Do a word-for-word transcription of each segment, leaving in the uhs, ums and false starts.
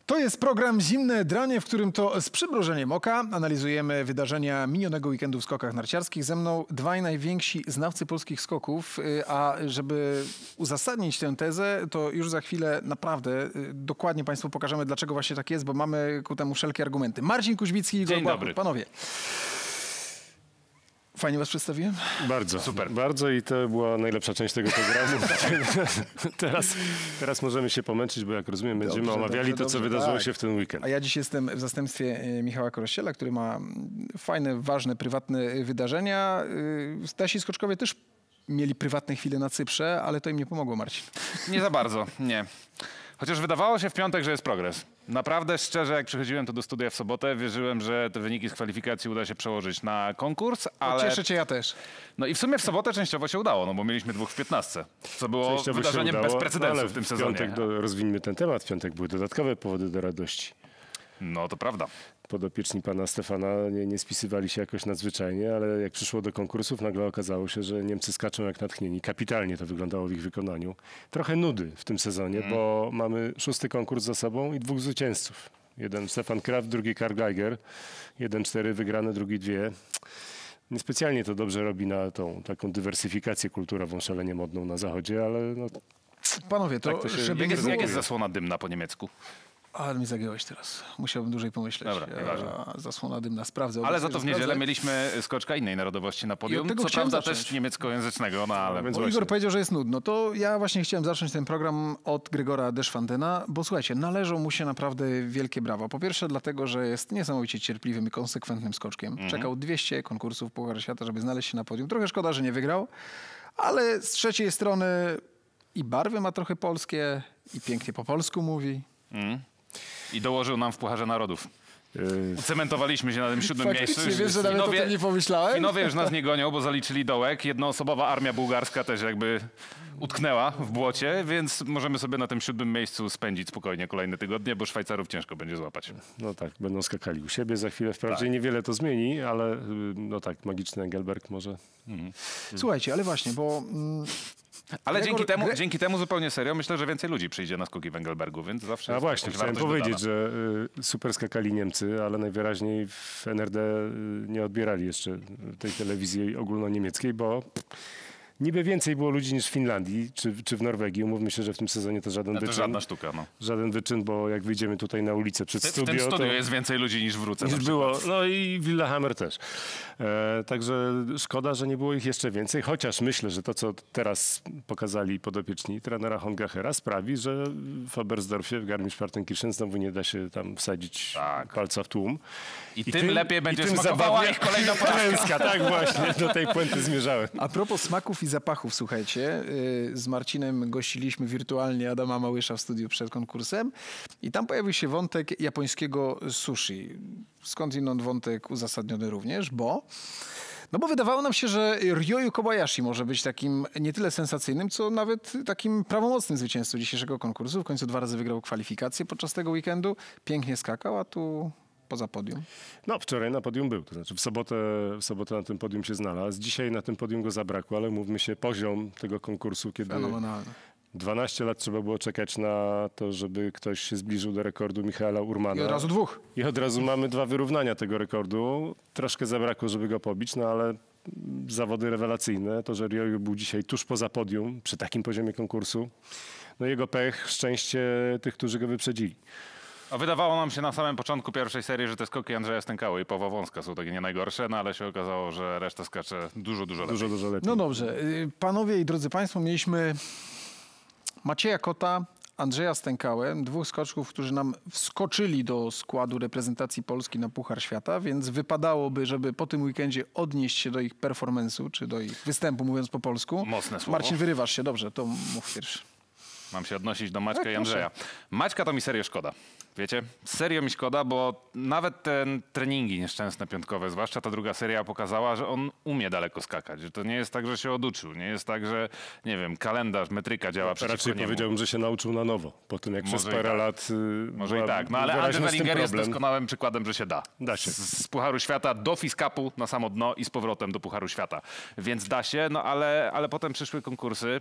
To jest program Zimne Dranie, w którym to z przymrużeniem oka analizujemy wydarzenia minionego weekendu w skokach narciarskich. Ze mną dwaj najwięksi znawcy polskich skoków, a żeby uzasadnić tę tezę, to już za chwilę naprawdę dokładnie Państwu pokażemy, dlaczego właśnie tak jest, bo mamy ku temu wszelkie argumenty. Marcin Kuźbicki i Igor Błachut. Panowie. Fajnie was przedstawiłem? Bardzo, super. Bardzo i to była najlepsza część tego programu. teraz, teraz możemy się pomęczyć, bo jak rozumiem, będziemy dobrze, omawiali dobrze, to, co dobrze, wydarzyło tak. się w ten weekend. A ja dziś jestem w zastępstwie Michała Korościela, który ma fajne, ważne, prywatne wydarzenia. Stasi skoczkowie też mieli prywatne chwile na Cyprze, ale to im nie pomogło, Marcin. Nie za bardzo, nie. Chociaż wydawało się w piątek, że jest progres. Naprawdę, szczerze, jak przychodziłem tu do studia w sobotę, wierzyłem, że te wyniki z kwalifikacji uda się przełożyć na konkurs, ale... Cieszę cię, ja też. No i w sumie w sobotę częściowo się udało, no bo mieliśmy dwóch w piętnastce, co było częściowo wydarzeniem udało, bez precedensu no w tym w sezonie. Piątek do, rozwiniemy ten temat. W piątek były dodatkowe powody do radości. No to prawda. Podopieczni pana Stefana nie, nie spisywali się jakoś nadzwyczajnie, ale jak przyszło do konkursów, nagle okazało się, że Niemcy skaczą jak natchnieni. Kapitalnie to wyglądało w ich wykonaniu. Trochę nudy w tym sezonie, mm. bo mamy szósty konkurs za sobą i dwóch zwycięzców. Jeden Stefan Kraft, drugi Karl Geiger. Jeden cztery wygrane, drugi dwie. Niespecjalnie to dobrze robi na tą taką dywersyfikację kulturową szalenie modną na zachodzie, ale no... Panowie, to, tak to się żeby jak, nie jest, było... jak jest zasłona dymna po niemiecku? Ale mnie zagiąłeś teraz. Musiałbym dłużej pomyśleć. Dobra, nieważne. Zasłona dymna, sprawdzę. Ale za to w niedzielę sprawdzę. mieliśmy skoczka innej narodowości na podium. Co prawda zacząć. też niemieckojęzycznego, no ale... Bo Igor powiedział, że jest nudno. To ja właśnie chciałem zacząć ten program od Gregora Deschwantena, bo słuchajcie, należą mu się naprawdę wielkie brawa. Po pierwsze dlatego, że jest niesamowicie cierpliwym i konsekwentnym skoczkiem. Mhm. Czekał dwieście konkursów Pucharu Świata, żeby znaleźć się na podium. Trochę szkoda, że nie wygrał, ale z trzeciej strony i barwy ma trochę polskie, i pięknie po polsku mówi. Mhm. I dołożył nam w Pucharze Narodów. Ucementowaliśmy się na tym siódmym Faktycznie, miejscu. Wiesz, że nawet Finowie, o tym nie pomyślałem? Finowie już nas nie gonią, bo zaliczyli dołek. Jednoosobowa armia bułgarska też jakby utknęła w błocie, więc możemy sobie na tym siódmym miejscu spędzić spokojnie kolejne tygodnie, bo Szwajcarów ciężko będzie złapać. No tak, będą skakali u siebie za chwilę. Wprawdzie tak. niewiele to zmieni, ale no tak, magiczny Engelberg może... Mhm. Słuchajcie, ale właśnie, bo... Mm... Ale dzięki temu, Gre... dzięki temu zupełnie serio myślę, że więcej ludzi przyjdzie na skoki w Engelbergu, więc zawsze... A właśnie, chciałem powiedzieć, dodana. że y, super skakali Niemcy, ale najwyraźniej w N R D y, nie odbierali jeszcze tej telewizji ogólnoniemieckiej, bo niby więcej było ludzi niż w Finlandii czy, czy w Norwegii. Umówmy się, że w tym sezonie to żaden no to wyczyn. żadna sztuka, no. Żaden wyczyn, bo jak wyjdziemy tutaj na ulicę przed w, studio... W tym studio to jest więcej ludzi niż w Ruce. Niż było, no i w Lillehammer też. E, także szkoda, że nie było ich jeszcze więcej, chociaż myślę, że to, co teraz pokazali podopieczni trenera Hongachera, sprawi, że w Oberstdorfie, w Garmisch-Partenkirchen znowu nie da się tam wsadzić tak. palca w tłum. I, I tym, tym lepiej będzie tym smakowała ich kolejna porażka. Tak właśnie, do tej puenty zmierzałem. A propos smaków i zapachów, słuchajcie, z Marcinem gościliśmy wirtualnie Adama Małysza w studiu przed konkursem i tam pojawił się wątek japońskiego sushi. Skądinąd wątek uzasadniony również, bo... No bo wydawało nam się, że Ryoyu Kobayashi może być takim nie tyle sensacyjnym, co nawet takim prawomocnym zwycięzcą dzisiejszego konkursu. W końcu dwa razy wygrał kwalifikacje podczas tego weekendu. Pięknie skakał, a tu poza podium. No wczoraj na podium był, to znaczy w sobotę, w sobotę na tym podium się znalazł. Dzisiaj na tym podium go zabrakło, ale mówmy się, poziom tego konkursu, kiedy fenomenalny. dwanaście lat trzeba było czekać na to, żeby ktoś się zbliżył do rekordu Michaela Urmana. I od razu dwóch. I od razu mamy dwa wyrównania tego rekordu. Troszkę zabrakło, żeby go pobić, no ale zawody rewelacyjne. To, że Ryoyu był dzisiaj tuż poza podium, przy takim poziomie konkursu, no jego pech, szczęście tych, którzy go wyprzedzili. A wydawało nam się na samym początku pierwszej serii, że te skoki Andrzeja Stękały i Pawła Wąska są takie nie najgorsze, no ale się okazało, że reszta skacze dużo, dużo lepiej. Dużo, dużo lepiej. No dobrze. Panowie i drodzy państwo, mieliśmy Macieja Kota, Andrzeja Stękałę, dwóch skoczków, którzy nam wskoczyli do składu reprezentacji Polski na Puchar Świata, więc wypadałoby, żeby po tym weekendzie odnieść się do ich performance'u, czy do ich występu, mówiąc po polsku. Mocne słowo. Marcin, wyrywasz się. Dobrze, to mów pierwszy. Mam się odnosić do Maćka tak, i Andrzeja. Proszę. Maćka to mi serio szkoda. Wiecie? Serio mi szkoda, bo nawet te treningi nieszczęsne piątkowe, zwłaszcza ta druga seria pokazała, że on umie daleko skakać. Że to nie jest tak, że się oduczył. Nie jest tak, że nie wiem, kalendarz, metryka działa przeciwko Raczej niemu. powiedziałbym, że się nauczył na nowo. Po tym jak Może przez parę tak. lat... Yy, Może i tak. No ale Andrzej Wellinger jest doskonałym przykładem, że się da. Da się. Z, z Pucharu Świata do Fiskapu na samo dno i z powrotem do Pucharu Świata. Więc da się, no ale, ale potem przyszły konkursy.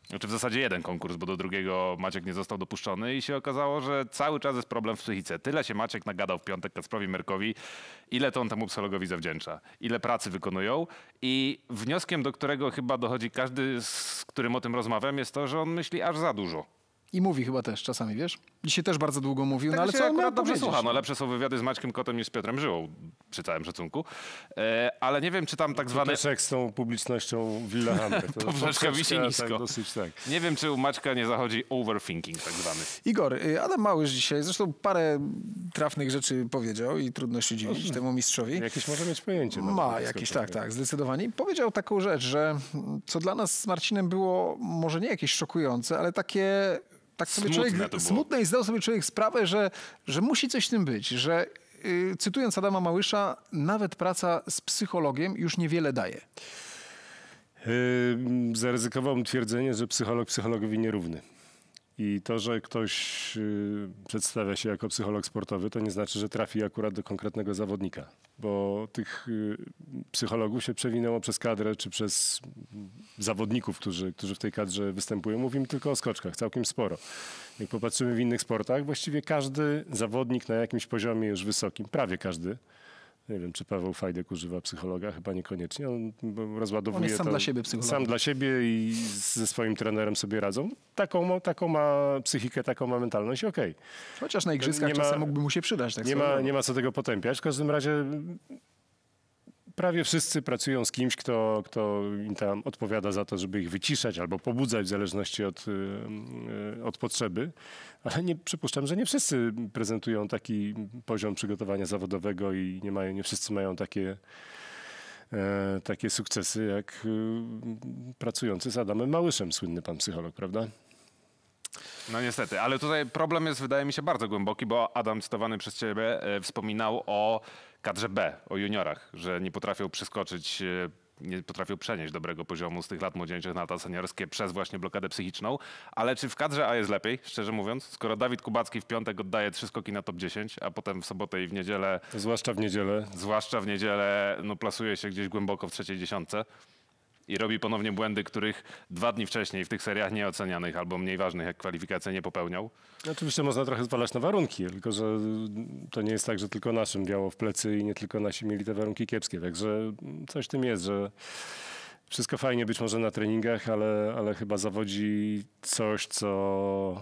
Znaczy w zasadzie jeden konkurs, bo do drugiego Maciek nie został dopuszczony i się okazało, że cały czas jest problem w psychice. Tyle się Maciek nagadał w piątek Kacprowi Merkowi, ile to on temu psychologowi zawdzięcza, ile pracy wykonują i wnioskiem, do którego chyba dochodzi każdy, z którym o tym rozmawiam, jest to, że on myśli aż za dużo. I mówi chyba też czasami, wiesz? Dzisiaj też bardzo długo mówił, no ale się co on miał akurat dobrze powiedzieć? słucha. No, lepsze są wywiady z Maćkiem Kotem niż z Piotrem Żyłą, przy całym szacunku. E, ale nie wiem, czy tam tak To zwane... też jak z tą publicznością Willehammer. To Poprzeczka wisi tak, nisko. dosyć tak. Nie wiem, czy u Maćka nie zachodzi overthinking tak zwany. Igor, y, Adam Małysz dzisiaj, zresztą parę trafnych rzeczy powiedział i trudno się dziwić temu mistrzowi. Jakieś może mieć pojęcie. no, Ma to jakieś, jest tak, tak, zdecydowanie. I powiedział taką rzecz, że co dla nas z Marcinem było może nie jakieś szokujące, ale takie... Tak sobie Smutne człowiek, to było. smutne i zdał sobie człowiek sprawę, że, że musi coś w tym być, że y, cytując Adama Małysza, nawet praca z psychologiem już niewiele daje. Yy, zaryzykowałbym twierdzenie, że psycholog psychologowi nierówny. I to, że ktoś yy, przedstawia się jako psycholog sportowy, to nie znaczy, że trafi akurat do konkretnego zawodnika. Bo tych yy, psychologów się przewinęło przez kadrę, czy przez zawodników, którzy, którzy w tej kadrze występują. Mówimy tylko o skoczkach, całkiem sporo. Jak popatrzymy w innych sportach, właściwie każdy zawodnik na jakimś poziomie już wysokim, prawie każdy, nie wiem, czy Paweł Fajdek używa psychologa, chyba niekoniecznie. On rozładowuje On jest sam to dla siebie psychologiem. sam dla siebie i ze swoim trenerem sobie radzą. Taką ma, taką ma psychikę, taką ma mentalność, okej. Chociaż na igrzyskach Nie ma- czasem mógłby mu się przydać. Tak Nie swoją ma, drogą. nie ma co tego potępiać. W każdym razie prawie wszyscy pracują z kimś, kto, kto im tam odpowiada za to, żeby ich wyciszać albo pobudzać w zależności od, y, y, od potrzeby. Ale nie przypuszczam, że nie wszyscy prezentują taki poziom przygotowania zawodowego i nie, mają, nie wszyscy mają takie, e, takie sukcesy jak y, pracujący z Adamem Małyszem, słynny pan psycholog, prawda? No niestety, ale tutaj problem jest, wydaje mi się, bardzo głęboki, bo Adam, cytowany przez ciebie, e, wspominał o kadrze B, o juniorach, że nie potrafią przeskoczyć, e, nie potrafią przenieść dobrego poziomu z tych lat młodzieńczych na lata seniorskie przez właśnie blokadę psychiczną. Ale czy w kadrze A jest lepiej, szczerze mówiąc? Skoro Dawid Kubacki w piątek oddaje trzy skoki na top dziesięć, a potem w sobotę i w niedzielę, Zwłaszcza w niedzielę. zwłaszcza w niedzielę, no plasuje się gdzieś głęboko w trzeciej dziesiątce i robi ponownie błędy, których dwa dni wcześniej w tych seriach nieocenianych albo mniej ważnych jak kwalifikacje nie popełniał. Oczywiście można trochę zwalać na warunki, tylko że to nie jest tak, że tylko naszym biało w plecy i nie tylko nasi mieli te warunki kiepskie. Także coś w tym jest, że wszystko fajnie być może na treningach, ale, ale chyba zawodzi coś, co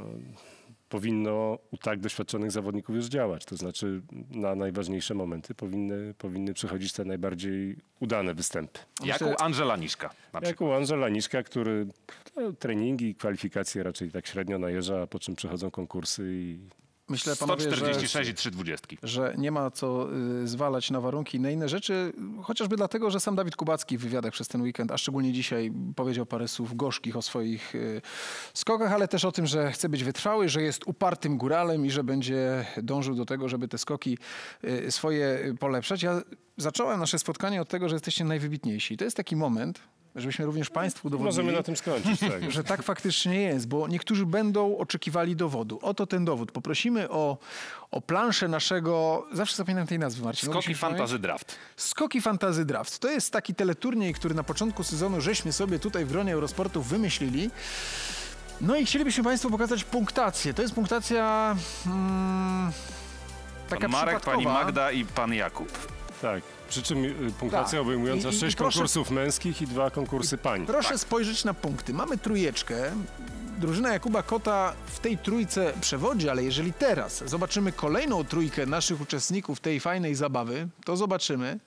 y, powinno u tak doświadczonych zawodników już działać. To znaczy na najważniejsze momenty powinny, powinny przychodzić te najbardziej udane występy. Jak Myślę- u Angela Niszka na Jak przykład. u Andrzeja Niszka, który no, treningi, kwalifikacje raczej tak średnio najeżdża, a po czym przychodzą konkursy i Myślę, sto panowie, czterdzieści że, sześć i trzy dwudziestki. że nie ma co y, zwalać na warunki i na inne rzeczy, chociażby dlatego, że sam Dawid Kubacki w wywiadach przez ten weekend, a szczególnie dzisiaj, powiedział parę słów gorzkich o swoich y, skokach, ale też o tym, że chce być wytrwały, że jest upartym góralem i że będzie dążył do tego, żeby te skoki y, swoje y, polepszać. Ja zacząłem nasze spotkanie od tego, że jesteście najwybitniejsi. I to jest taki moment, żebyśmy również państwu udowodnili, możemy na tym skończyć. Tak. że tak faktycznie jest, bo niektórzy będą oczekiwali dowodu. Oto ten dowód. Poprosimy o, o planszę naszego, zawsze zapominam tej nazwy, Marcin. Skoki Mógłbyś mi przypomnieć? Fantasy Draft. Skoki Fantasy Draft. To jest taki teleturniej, który na początku sezonu żeśmy sobie tutaj w gronie Eurosportu wymyślili. No i chcielibyśmy państwu pokazać punktację. To jest punktacja mm, taka Pan Marek, przypadkowa. pani Magda i pan Jakub. tak. Przy czym y, punktacja Tak. obejmująca I- i- i sześć proszę- konkursów męskich i dwa konkursy pań. Proszę spojrzeć na punkty. Mamy trójeczkę. Drużyna Jakuba Kota w tej trójce przewodzi, ale jeżeli teraz zobaczymy kolejną trójkę naszych uczestników tej fajnej zabawy, to zobaczymy,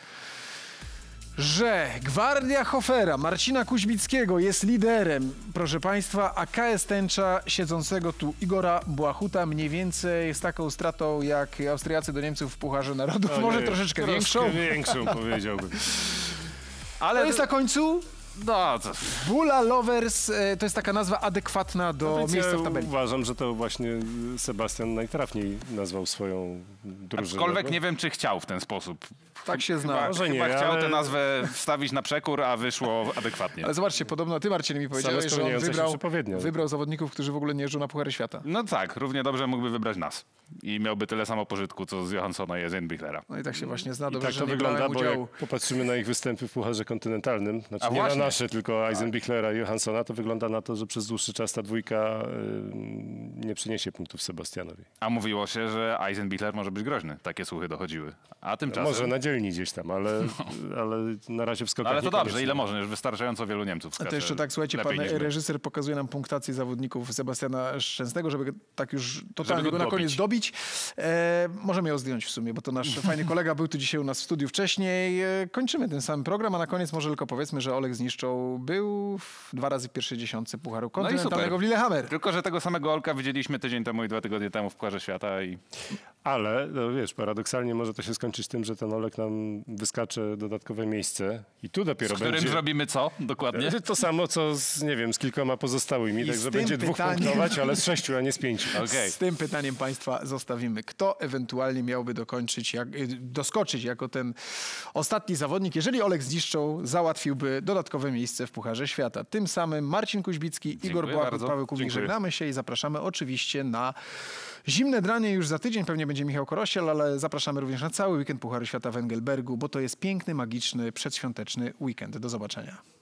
że Gwardia Hofera Marcina Kuźbickiego jest liderem, proszę państwa, a K S Tęcza siedzącego tu Igora Błachuta mniej więcej z taką stratą jak Austriacy do Niemców w Pucharze Narodów, O może nie, troszeczkę większą. większą powiedziałbym. Ale To jest na końcu no, to, Bula Lovers, e, to jest taka nazwa adekwatna do Więc miejsca ja w tabeli. uważam, że to właśnie Sebastian najtrafniej nazwał swoją drużynę. aczkolwiek nie wiem, czy chciał w ten sposób. Tak się zna. Chyba, Może nie, chyba chciał ale- tę nazwę wstawić na przekór, a wyszło adekwatnie. Ale zobaczcie, podobno ty, Marcin, mi powiedziałeś, że on spełniające się wybrał, przepowiednie. wybrał zawodników, którzy w ogóle nie jeżdżą na Puchary Świata. No tak, równie dobrze mógłby wybrać nas. I miałby tyle samo pożytku, co z Johanssona i Zendbichlera. No i tak się właśnie zna. I Dobrze, tak że to nie wygląda, brałem bo udziału. jak popatrzymy na ich występy w Pucharze Kontynentalnym, znaczy A nie na właśnie, nasze, tylko Eisenbichlera i Johanssona, to wygląda na to, że przez dłuższy czas ta dwójka y, nie przyniesie punktów Sebastianowi. A mówiło się, że Eisenbichler może być groźny. Takie słuchy dochodziły. A tymczasem... Może na dzielni gdzieś tam, ale, no. ale na razie w skokach Ale to dobrze, ile można? można? Już wystarczająco wielu Niemców skacze. A to jeszcze tak, słuchajcie, pan lepiej niż my. reżyser pokazuje nam punktację zawodników Sebastiana Szczęsnego, żeby tak już totalnie Żeby go go na koniec dobić. dobić. E, możemy ją zdjąć w sumie, bo to nasz fajny kolega był tu dzisiaj u nas w studiu wcześniej. E, kończymy ten sam program, a na koniec może tylko powiedzmy, że Oleg Zniszczą był w dwa razy w pierwszej dziesiątce Pucharu No i Kontynentalnego super. w Lillehammer. Tylko, że tego samego Olka widzieliśmy tydzień temu i dwa tygodnie temu w Pucharze Świata i Ale, no wiesz, paradoksalnie może to się skończyć tym, że ten Olek nam wyskacze dodatkowe miejsce i tu dopiero z którym będzie... zrobimy co dokładnie? To samo, co z, nie wiem, z kilkoma pozostałymi, I także z tym będzie dwóch pytaniem- punktować, ale z sześciu, a nie z pięciu. Okej. Z tym pytaniem państwa zostawimy. Kto ewentualnie miałby dokończyć, jak, y, doskoczyć jako ten ostatni zawodnik, jeżeli Oleg Zniszczą załatwiłby dodatkowe miejsce w Pucharze Świata. Tym samym Marcin Kuźbicki, Igor Błachut, bardzo. Paweł Kubik. Dziękuję. Żegnamy się i zapraszamy oczywiście na zimne dranie już za tydzień. Pewnie będzie Michał Korosiel, ale zapraszamy również na cały weekend Pucharu Świata w Engelbergu, bo to jest piękny, magiczny, przedświąteczny weekend. Do zobaczenia.